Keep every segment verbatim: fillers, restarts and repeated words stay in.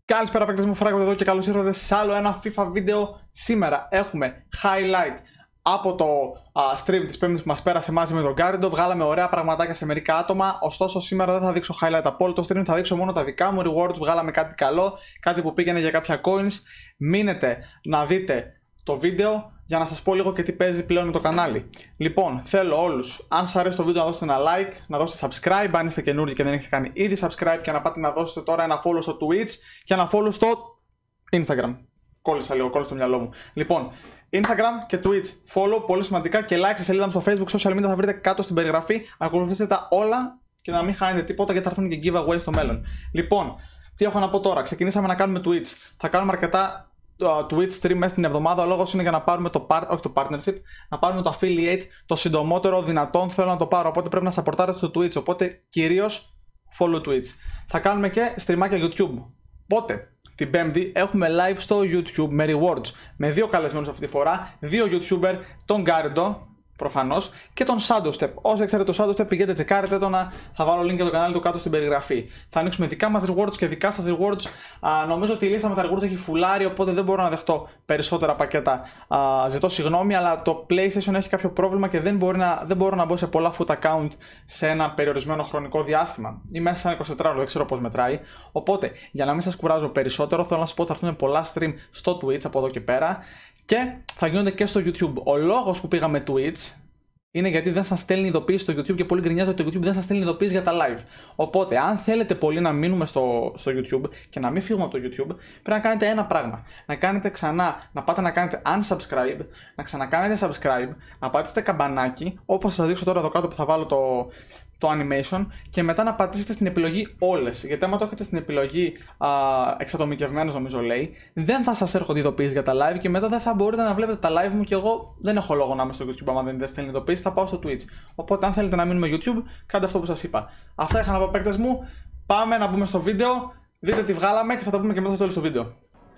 Καλησπέρα παίκτες μου, Φράγκο εδώ και καλώς ήρθατε σε άλλο ένα FIFA βίντεο. Σήμερα έχουμε highlight από το uh, stream της Πέμπτης που μας πέρασε μαζί με τον Γκάρντο. Βγάλαμε ωραία πραγματάκια σε μερικά άτομα. Ωστόσο σήμερα δεν θα δείξω highlight από όλο το stream, θα δείξω μόνο τα δικά μου rewards. Βγάλαμε κάτι καλό, κάτι που πήγαινε για κάποια coins. Μείνετε να δείτε το βίντεο για να σας πω λίγο και τι παίζει πλέον με το κανάλι. Λοιπόν, θέλω όλους, αν σας αρέσει το βίντεο, να δώσετε ένα like, να δώσετε subscribe αν είστε καινούργιοι και δεν έχετε κάνει ήδη subscribe, και να πάτε να δώσετε τώρα ένα follow στο Twitch και ένα follow στο Instagram. Κόλλησα λίγο, κόλλησα στο μυαλό μου. Λοιπόν, Instagram και Twitch follow, πολύ σημαντικά, και like στη σελίδα μου στο Facebook, social media θα βρείτε κάτω στην περιγραφή. Ακολουθήστε τα όλα και να μην χάνετε τίποτα, γιατί θα έρθουν και giveaway στο μέλλον. Λοιπόν, τι έχω να πω τώρα. Ξεκινήσαμε να κάνουμε Twitch. Θα κάνουμε αρκετά το Twitch stream μέσα στην εβδομάδα. Ο λόγος είναι για να πάρουμε το, part, όχι το partnership, να πάρουμε το affiliate το συντομότερο δυνατόν. Θέλω να το πάρω, οπότε πρέπει να supportάρετε στο Twitch. Οπότε κυρίως follow Twitch. Θα κάνουμε και streamάκια YouTube. Πότε? Την Πέμπτη έχουμε live στο YouTube με rewards. Με δύο καλεσμένους αυτή τη φορά. Δύο YouTuber, τον Γκάρντο προφανώς και τον Shadowstep. Όσοι ξέρετε το Shadowstep, πηγαίνετε, τσεκάρετε το, να θα βάλω link για το κανάλι του κάτω στην περιγραφή. Θα ανοίξουμε δικά μας rewards και δικά σας rewards. Α, νομίζω ότι η λίστα με τα rewards έχει φουλάρει, οπότε δεν μπορώ να δεχτώ περισσότερα πακέτα. Α, ζητώ συγγνώμη, αλλά το PlayStation έχει κάποιο πρόβλημα και δεν, μπορεί να, δεν μπορώ να μπω σε πολλά foot account σε ένα περιορισμένο χρονικό διάστημα. Ή μέσα σε ένα εικοσιτετράωρο, δεν ξέρω πώς μετράει. Οπότε, για να μην σας κουράζω περισσότερο, θέλω να σας πω ότι θα έρθουν πολλά stream στο Twitch από εδώ και πέρα. Και θα γίνονται και στο YouTube. Ο λόγος που πήγαμε Twitch είναι γιατί δεν σας στέλνει ειδοποίηση στο YouTube και πολύ γκρινιάζετε ότι το YouTube δεν σας στέλνει ειδοποίηση για τα live. Οπότε, αν θέλετε πολύ να μείνουμε στο, στο YouTube και να μην φύγουμε από το YouTube, πρέπει να κάνετε ένα πράγμα. Να κάνετε ξανά, να πάτε να κάνετε unsubscribe, να ξανακάνετε subscribe, να πατήσετε καμπανάκι, όπως θα σας δείξω τώρα εδώ κάτω που θα βάλω το, το animation, και μετά να πατήσετε στην επιλογή όλες. Γιατί άμα το έχετε στην επιλογή εξατομικευμένος, νομίζω λέει, δεν θα σας έρχονται ειδοποίησεις για τα live και μετά δεν θα μπορείτε να βλέπετε τα live μου, και εγώ δεν έχω λόγο να είμαι στο YouTube άμα δεν στέλνει ειδοποίηση, θα πάω στο Twitch. Οπότε αν θέλετε να μείνουμε YouTube, κάντε αυτό που σας είπα. Αυτά είχα να πω, παίκτες μου. Πάμε να μπούμε στο βίντεο, δείτε τι βγάλαμε και θα τα πούμε και μετά στο τέλος του βίντεο.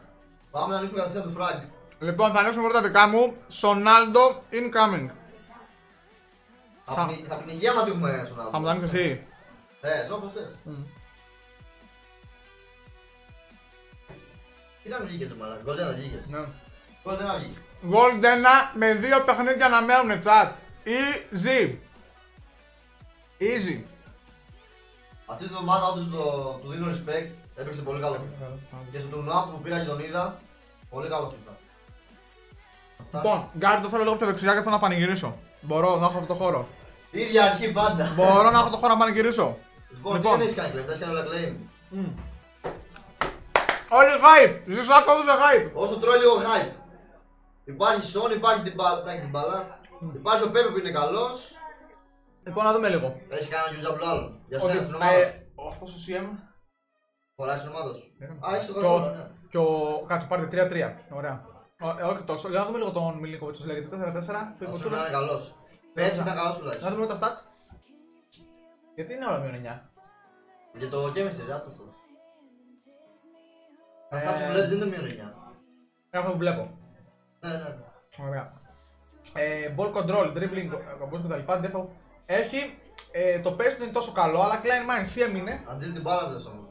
Πάμε να ανοίξουμε κατευθείαν του Frank. Λοιπόν, θα ανοίξουμε πρώτα δικά μου. Σονάλντο incoming. Θα πνιγεί άμα έχουμε Σονάλντο. Θα μου τα ανοίξεις εσύ? Ε, ζω όπως θες. Ήταν βγήκες μάλλον, Golden βγήκες. Ναι. Golden βγήκε. Golden με δύο παιχνίδια να μένουν chat. Easy. Easy. Αυτή την εβδομάδα όντως του δίνω respect, έπαιξε πολύ καλό. Και στο τουρνουά που πήγα και τον είδα, πολύ καλό FIFA. Λοιπόν, Γκάρντ, το θέλω λίγο πιο δεξιά και θέλω να πανηγυρίσω. Μπορώ να έχω αυτό το χώρο? Ίδια αρχή πάντα. Μπορώ να έχω το χώρο να πανηγυρίσω? Λοιπόν, τι δεν έχεις κάνει claim, δεν έχεις κάνει όλα claim. Όλοι hype! Ζήσω ακόμα σε hype! Όσο τρώει λίγο hype. Υπάρχει Σον, υπάρχει την μπάλα. Υπάρχει ο Πέπε που είναι καλός. Λοιπόν, να δούμε λίγο. Έχει κάνει ένα γιουζαμπλό άλλο. Για σένα στην ομάδα σου. Αυτός ο σι εμ. Φοράει στην ομάδα σου. Α, είσαι το Και καλό. ο- Και ο. Κάτσε, πάρτε τρία τρία. Ωραία. Ε, όχι τόσο. Για να δούμε λίγο τον Μιλίκοβιτ, τους λέγεται τέσσερα τέσσερα. Αυτό να είναι καλός. Πέρσι ήταν καλός Να τουλάχιστον. δούμε λίγο τα stats. Γιατί είναι όλα μείον εννιά? Και το γέμισε, άστο αυτό. Ε, Αν σας που βλέπεις δεν είναι μείον εννιά. Αυτό που βλέπω. Ναι, ναι. Ωραία. Ε, ball control, dribbling, κομπός και τα λοιπά. Defo. Έχει. Ε, το pace του είναι τόσο καλό, αλλά Klein Mine σι εμ είναι. Αντζήλ την μπάλαζες όμως.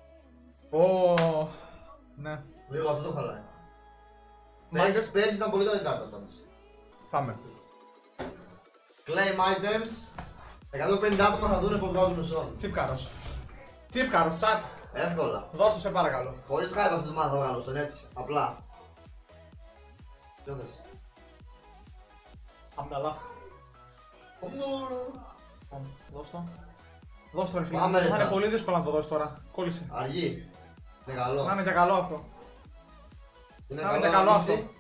Ω. Ναι. Λίγο αυτό το χαλάει. Μάγκες. Πέρσι, πέρσι ήταν πολύ καλή κάρτα πάντως. Πάμε. Claim items. εκατόν πενήντα άτομα θα δούνε πως βγάζουν σον. Τσιφκάρος. Τσιφκάρος, τσάτ. Εύκολα. Δώσω σε παρακαλώ. Χωρίς hype αυτή τη μάθα θα βγάλω σον, έτσι. Απλά. Ποιο θες? Αμναλά. Δώσ' το. Δώσ' το ρε φίλε. Πάμε, ρε, Θα είναι τσάτ. πολύ δύσκολο να το δώσεις τώρα. Κόλλησε. Αργή. Είναι Να καλό. είναι και καλό αυτό. Είναι Να είναι καλό καλό να αυτό. ανοίξει.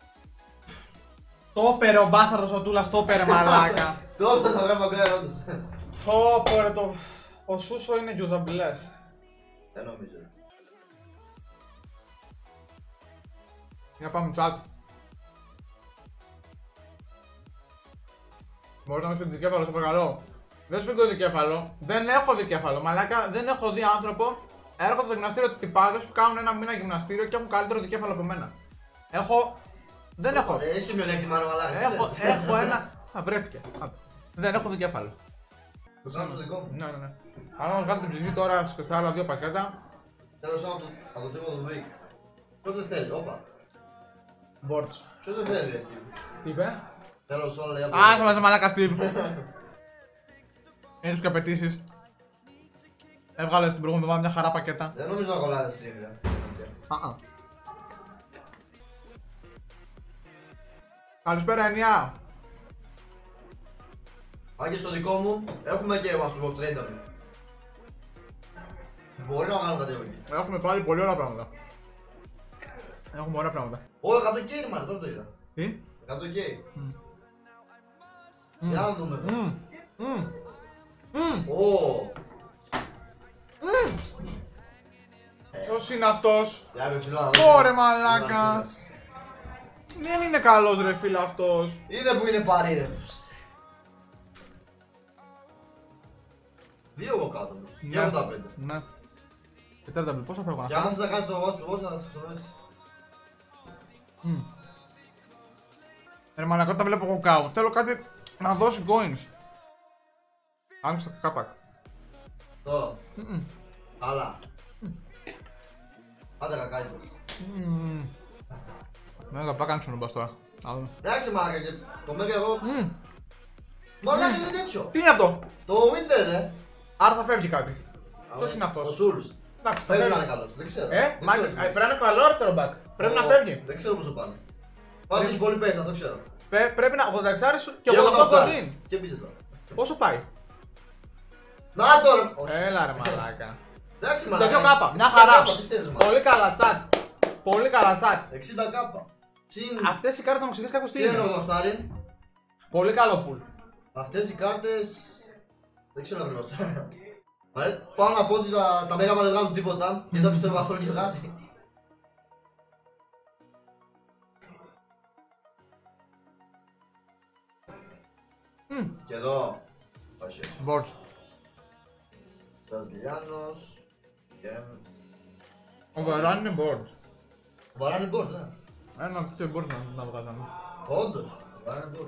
Το όπερε ο μπάσταρδος ο Τούλας, το όπερε μαλάκα. Τότε θα βγάλω μακριά όντως. Το όπερε το... Ο Σούσο είναι γιουζαμπιλές. Δεν νομίζω. Για πάμε chat. Μπορείς να μην φύγει δικέφαλο, σε παρακαλώ. Δεν σου φύγω δικέφαλο. Δεν έχω δικέφαλο. Μαλάκα, δεν έχω δει άνθρωπο. Έρχονται στο γυμναστήριο τυπάδες που κάνουν ένα μήνα γυμναστήριο και έχουν καλύτερο δικέφαλο από μένα. Έχω. Δεν έχω. Ε, Έχεις και μειονέκτημα ρε μαλάκα. Έχω, έχω ένα. Α, βρέθηκε. Άντε. Δεν έχω δικέφαλο. Το κάνω στο δικό μου. Ναι, ναι, ναι. Αν μας βγάλετε την ψυχή τώρα στα άλλα δύο πακέτα. Τέλος από το, από το τύπο του Week. Ποιος δεν θέλει, όπα. Μπορτς. Ποιος δεν θέλει, ρε Steve. Τι είπε? Τέλος όλα για το... Άσε μας μαλάκα Steve. Έχεις και απαιτήσεις. Έβγαλε στην προηγούμενη εβδομάδα μια χαρά πακέτα. Δεν νομίζω να κολλάει το stream, ρε. Α-α. Καλησπέρα εννιά. Αν και στο δικό μου έχουμε και Masterbox Trader. Μπορεί να κάνουμε κάτι από εκεί. Έχουμε πάλι πολύ ωραία πράγματα. Έχουμε ωραία πράγματα. Ω, εκατό κέι μάλλον, τώρα το είδα. Τι? εκατό κέι. Mm. Για να δούμε εδώ. Μμμ. Μμμ. Μμμ. Ω, Ποιος είναι αυτός? για να ψηλά. Ωρε μαλάκα. Δεν είναι καλός ρε φίλε αυτός. Είναι που είναι παρή ρε. Δύο εγώ κάτω όμως. Και ογδόντα πέντε. Ναι. Και τριάντα μπλε, πόσα φεύγω να Και άμα φάω? θες να κάνεις το βάσο του βάσο να σε ξενώσεις. Μμ. Ρε μαλάκα, όταν βλέπω εγώ κάου, θέλω κάτι να δώσει coins. Άνοιξε το κάπακ. Τώρα, Μμμ. καλά. Άντε κακάιτος. Μμμ. Μέγα πά κάνεις τον μπας τώρα. Να δούμε. Εντάξει μάκα και το μέγα εγώ. Μμμ. Μαλάκα είναι τέτοιο. Τι είναι αυτό? Το Winter ρε. Άρα θα φεύγει κάτι. Ποιος είναι Το αυτός? Souls. Εντάξει, θα Πρέπει να είναι φεύγει. καλό, δεν ξέρω. Ε, Δεν μάλιστα, ξέρω τι πρέπει να είναι καλό αριστερό back. Πρέπει να Ω, φεύγει. Δεν ξέρω πώς το πάνε. Πάντως έχει πολύ παίχτη, αυτό ξέρω. Πε- Πρέπει να ογδόντα έξι σου και Και ογδόντα οκτώ ογδόντα κοντίν. Και πίσε τώρα. Πόσο πάει? Να τώρα! Όχι. Έλα ρε μαλάκα. Εντάξει Στο μαλάκα. δύο κάπα, μια εξήντα χαρά. κάπα, τι θες μαλάκα. Πολύ καλά τσάτ. Πολύ καλά τσάτ. εξήντα κάπα. Συν Αυτές οι κάρτες θα μου ξεχύσεις κάποιος τι συν είναι. ογδόντα. Πολύ καλό πουλ. Αυτές οι κάρτες δεν ξέρω ακριβώς τώρα. Μ' αρέσει πάνω να πω ότι τα, τα μέγα δεν βγάζουν τίποτα και δεν πιστεύω καθόλου και βγάζει. Μμ. Και εδώ. Όχι. Μπορτς. Βραζιλιάνος. Και... Ο Βαράν είναι Μπορτς. Ο Βαράν είναι board, ναι. Ένα τέτοιο Μπορτς να- να βγάζαμε. Όντως. Ο Βαράν είναι board.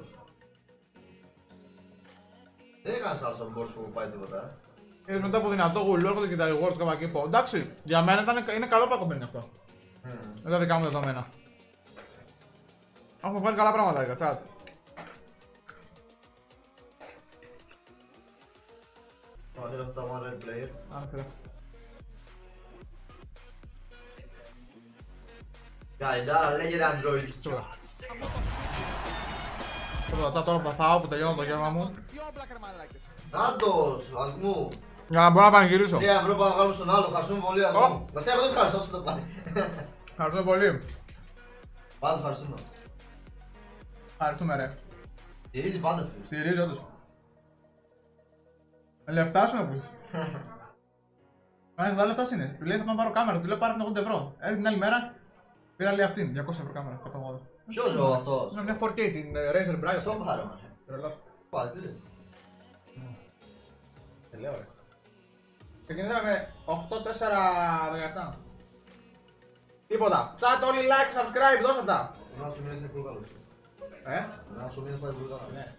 Δεν είναι κανένας άλλος από board που πάει τίποτα. ε. Ε, μετά από δυνατό γουλό έρχονται και τα rewards κάπου εκεί πω. Εντάξει, για μένα ήταν, είναι καλό πακομένι αυτό. Μμμ. Με τα δικά μου δεδομένα. Έχουμε βάλει καλά πράγματα για chat. Θα δείτε αυτά τα one red player. Α, φίλε. Καλητάρα, λέγε ρε Android. Τώρα. Τώρα chat τώρα που θα φάω που τελειώνω το γεύμα μου. Νάτος, Αγμού. Για να μπορώ να πανηγυρίσω. Τρία ευρώ πάμε να βγάλουμε στον άλλο, ευχαριστούμε πολύ Αγμού. Να σε έχω δεν ευχαριστώ όσο το πάει. Ευχαριστώ πολύ. Πάντα ευχαριστούμε. Ευχαριστούμε ρε. Στηρίζει πάντα αυτούς. Στηρίζει όντως. Λεφτά σου να πεις. Κάνει δω λεφτά είναι. Του λέει θα πάω να πάρω κάμερα, του λέω πάρε ογδόντα ευρώ. Έρχεται την άλλη μέρα, πήρα λέει αυτήν, διακόσια ευρώ κάμερα. εκατόν ογδόντα. Ποιος ο αυτός. Είναι μια φορ κέι, την ε, Razer Brio. Αυτό πάρε. Τρελός. Πάτε. Τι λέω ρε. Ξεκινήσαμε με οκτώ τέσσερα δεκαεπτά. Τίποτα. Chat όλοι like, subscribe, δώστε τα. Να σου μείνεις είναι πολύ καλό. Ε, Να σου μείνεις πάει πολύ καλό. ναι.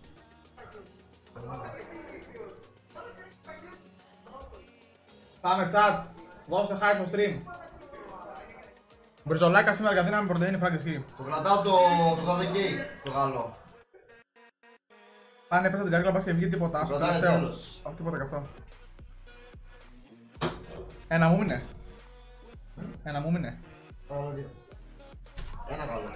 Πάμε chat, δώστε hype στο stream. Μπριζολάκα σήμερα για δύναμη πρωτεΐνη φράγκες γη. Το κρατάω το κωδικέι, το γαλλό. Αν έπεσα την καρέκλα πας και βγει τίποτα. Το στο κρατάει τελευταίο. τέλος. Αυτό τίποτα και αυτό. Ένα μου μείνε. Ένα μου μείνε. Άρα, δύο. Ένα καλό.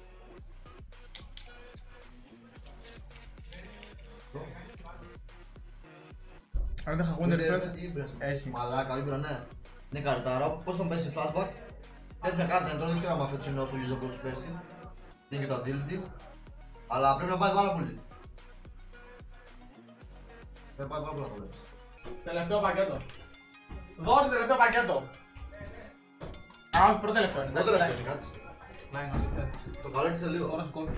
Αν δεν χαγούνται Ούτε- refresh. τι είπες. Έχει. Μαλάκα, ήπειρα, ναι. Είναι καρτάρα. Πώς θα πέσει flashback. Τέτοια κάρτα είναι τώρα, δεν ξέρω αν αυτό είναι όσο usable σου πέρσι. Είναι και το agility. Αλλά πρέπει να πάει πάρα πολύ. Πρέπει να πάει πάρα πολύ να το βλέπεις. Τελευταίο πακέτο. Δώσε τελευταίο πακέτο. Α, όχι, πρώτο τελευταίο είναι. Πότε εντάξει, λες το, κάτσε. Ναι, είναι αλήθεια. Το καλό είναι σε λίγο. Τώρα σηκώθη.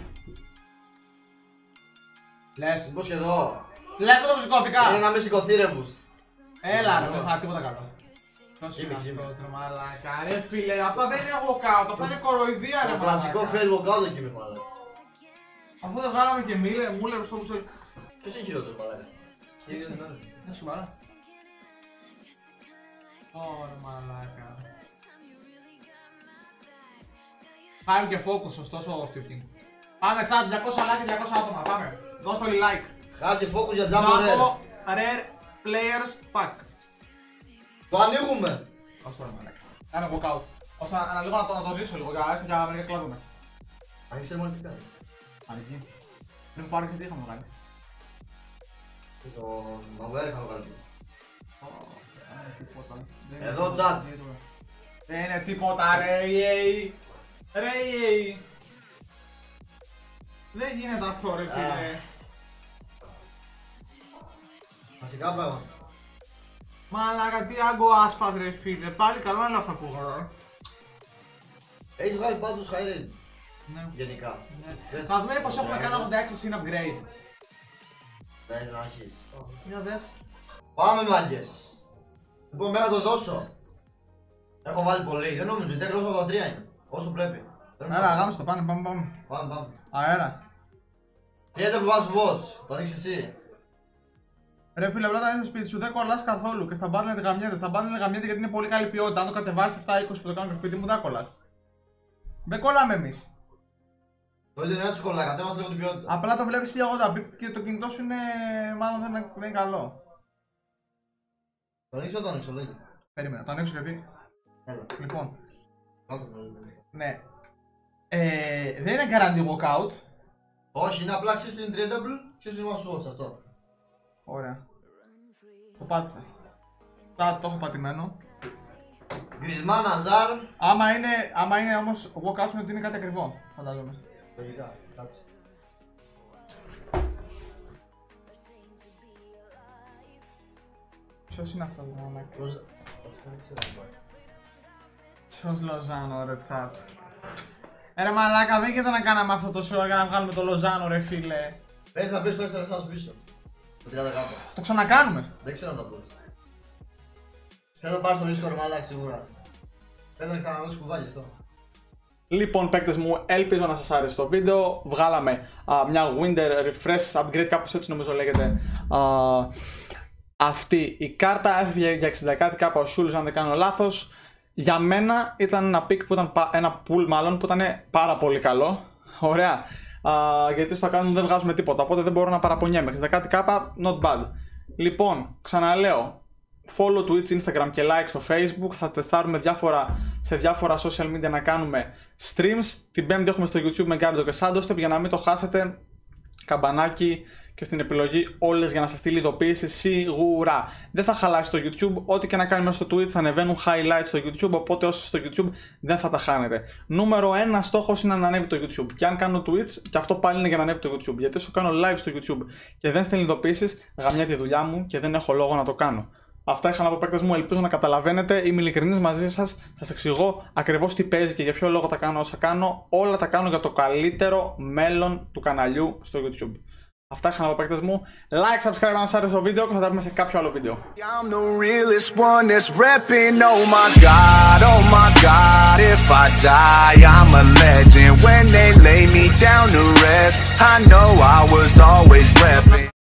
Λες. Μήπως και εδώ. Λες με το που σηκώθηκα. Είναι να μην σηκωθεί ρε boost. Έλα ρε, δεν θα τίποτα καλό. Ποιος είναι Είμαι, είμαι. αυτό τρε μαλάκα. Ρε φίλε, αυτά δεν είναι walkout, αυτά είναι κοροϊδία ρε Το κλασικό μαλάκα. fail walkout εκεί με μάλλον. Αφού δεν βγάλαμε και μίλε, μούλε, στο που ξέρει. Ποιος είναι χειρότερος μαλάκα. Δεν σου μάνα. Ωρε μαλάκα. Five και focus, ωστόσο ο Steve. Πάμε chat, διακόσια like και διακόσια άτομα, πάμε. Δώστε όλοι like. Hype και focus για Jumbo Rare. Rare Players Pack. Το ανοίγουμε. Όσο τώρα μαλάκα. Κάνε walkout. Ώστε να λίγο να το, να το ζήσω λίγο, για έστω για μερικά κλάδουμε. Άνοιξε μόνο τι κάνει. Ανοίγει. Δεν μου πάρει τι είχαμε κάνει. Το μαγουέρ είχαμε κάνει. Τίποτα. Εδώ chat. Δεν είναι τίποτα ρε ι έι. Ρε ι έι. Δεν γίνεται αυτό ρε φίλε. Βασικά πράγματα. Μαλάκα τι άγκο άσπαδ ρε φίλε. Πάλι καλό είναι αυτά που έχω. Έχεις βγάλει πάντως high rate. Ναι. Γενικά. Θα δούμε πως έχουμε κάνει ογδόντα έξι συν upgrade. Δεν να έχεις. Για δες. Πάμε μάγκες. Λοιπόν, μέχρι να το δώσω. Έχω βάλει πολύ, δεν νομίζω, η τέχνη ογδόντα τρία είναι. Όσο πρέπει. Έλα, γάμισε το, πάνε, πάμε, πάμε. Πάμε, πάμε. Αέρα. Τριάντα plus watch, το ανοίξεις εσύ. Ρε φίλε, όταν είσαι σπίτι σου δεν κολλάς καθόλου και στα μπάτλ δεν γαμιέται. Στα μπάτλ δεν γαμιέται γιατί είναι πολύ καλή ποιότητα. Αν το κατεβάσεις επτά είκοσι που το κάνω στο σπίτι μου, δεν κολλάς. Δεν κολλάμε εμείς. Το ίντερνετ σου κολλάει, κατέβασε λίγο την ποιότητα. Απλά το βλέπεις χίλια ογδόντα και το κινητό σου είναι. Μάλλον δεν είναι, δεν είναι καλό. Το ανοίξω, το ανοίξω, λέγει. Περίμενα, το ανοίξω γιατί. Έλα. Λοιπόν, Κάτω το λέγει. ναι. Ε, δεν είναι guarantee walkout. Όχι, είναι απλά ξέρεις του είναι tradable, ξέρεις του είναι watch αυτό. Ωραία. Το πάτησα. Θα το έχω πατημένο. Γκρισμά Ναζάρ. Άμα είναι, άμα είναι όμως walkout με ότι είναι κάτι ακριβό, φαντάζομαι. Λογικά, κάτσε. Ποιος είναι αυτός ο μαλάκα? Ροζα- βασικά δεν ξέρω. Ποιος Λοζάνο ρε τσάτ. Ε ρε μαλάκα, δεν γίνεται να κάναμε αυτό το show για να βγάλουμε το Λοζάνο ρε φίλε. Πες να πεις το έξτρα λεφτά σου πίσω. Το τριάντα κάτω. Το ξανακάνουμε. Δεν ξέρω αν τα μπορείς. Θες να πάρεις το ρίσκο ρε μαλάκα σίγουρα. Πες να καναλώσεις κουβάλι αυτό. Λοιπόν παίκτες μου, ελπίζω να σας άρεσε το βίντεο. Βγάλαμε α, μια Winter Refresh Upgrade, κάπως έτσι νομίζω λέγεται. Α, αυτή η κάρτα έφυγε για εξήντα κάτι κάπου ο Σούλης αν δεν κάνω λάθος. Για μένα ήταν ένα pick που ήταν ένα pool μάλλον που ήταν πάρα πολύ καλό. Ωραία. Α, γιατί στο κάνουμε δεν βγάζουμε τίποτα, οπότε δεν μπορώ να παραπονιέμαι. εξήντα κάτι κάπα, not bad. Λοιπόν, ξαναλέω. Follow Twitch, Instagram και like στο Facebook. Θα τεστάρουμε διάφορα, σε διάφορα social media να κάνουμε streams. Την Πέμπτη έχουμε στο YouTube με Γκάρντο και Σάντοστεπ για να μην το χάσετε. Καμπανάκι και στην επιλογή όλες για να σας στείλει ειδοποίηση σίγουρα. Δεν θα χαλάσει το YouTube. Ό,τι και να κάνουμε στο Twitch θα ανεβαίνουν highlights στο YouTube. Οπότε όσοι στο YouTube δεν θα τα χάνετε. Νούμερο ένα στόχος είναι να ανέβει το YouTube. Και αν κάνω Twitch, και αυτό πάλι είναι για να ανέβει το YouTube. Γιατί όσο κάνω live στο YouTube και δεν στέλνει ειδοποίησεις, γαμιά τη δουλειά μου και δεν έχω λόγο να το κάνω. Αυτά είχα να πω παίκτες μου, ελπίζω να καταλαβαίνετε, είμαι ειλικρινής μαζί σας, θα σας εξηγώ ακριβώς τι παίζει και για ποιο λόγο τα κάνω όσα κάνω, όλα τα κάνω για το καλύτερο μέλλον του καναλιού στο YouTube. Αυτά είχα να πω παίκτες μου, like, subscribe αν σας άρεσε το βίντεο και θα τα πούμε σε κάποιο άλλο βίντεο. I'm the realest one that's repping, oh my god, oh my god, if I die, I'm a legend, when they lay me down to rest, I know I was always repping.